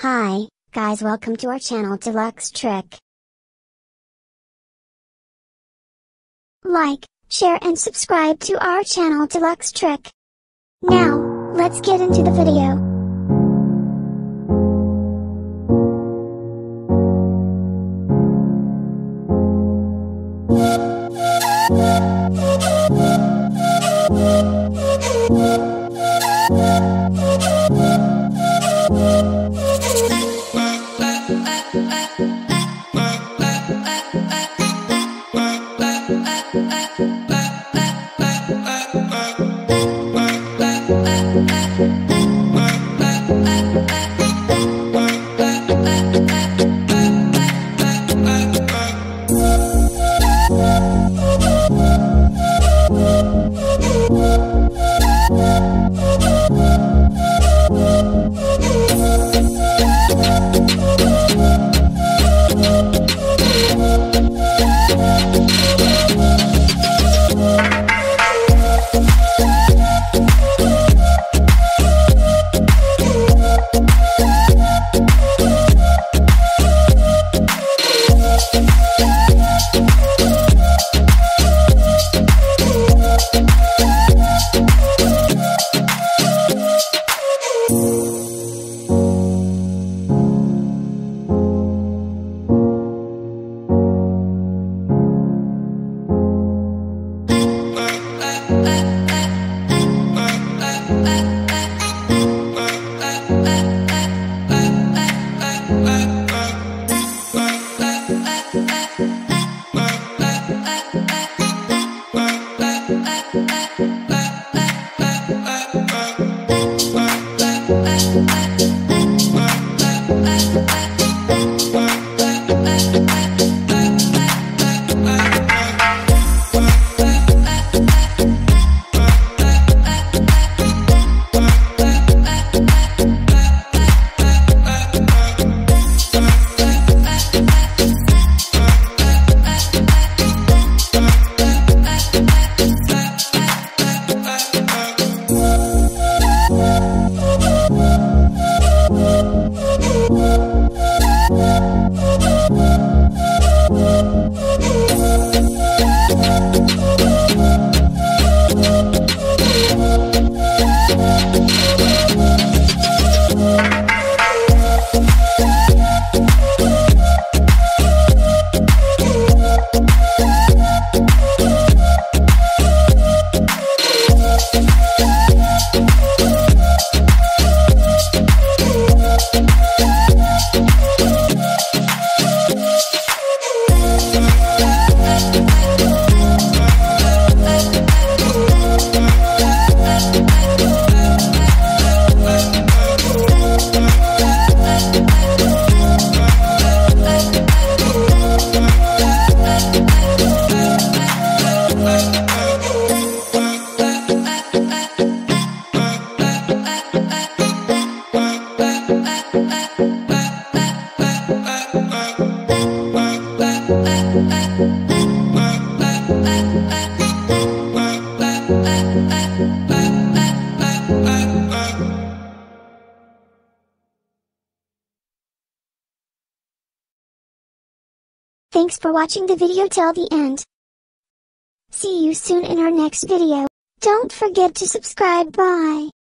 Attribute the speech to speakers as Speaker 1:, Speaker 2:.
Speaker 1: Hi, guys, welcome to our channel Deluxe Trick. Like, share and subscribe to our channel Deluxe Trick. Now, let's get into the video. Thanks for watching the video till the end. See you soon in our next video. Don't forget to subscribe. Bye.